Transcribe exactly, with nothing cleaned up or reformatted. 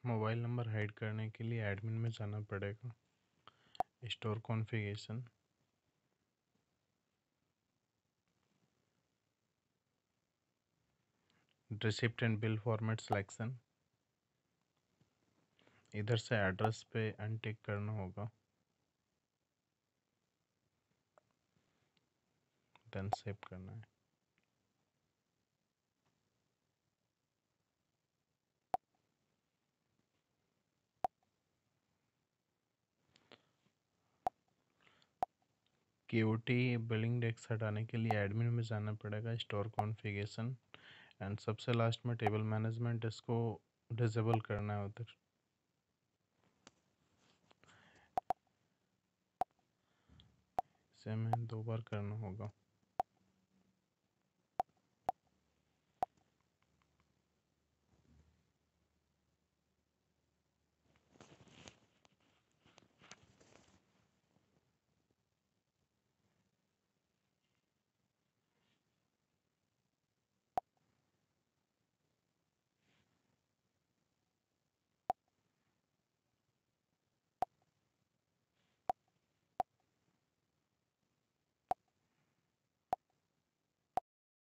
Mobile number hide करने के लिए एडमिन में जाना पड़ेगा, store configuration, receipt and bill format selection, इधर से एड्रेस पे अनटिक करना होगा, देन सेव करना है। केओटी बिलिंग डेस्क हटाने के लिए एडमिन में जाना पड़ेगा, स्टोर कॉन्फ़िगरेशन एंड सबसे लास्ट में टेबल मैनेजमेंट, इसको डिसेबल करना है उधर। इसे हमें दो बार करना होगा।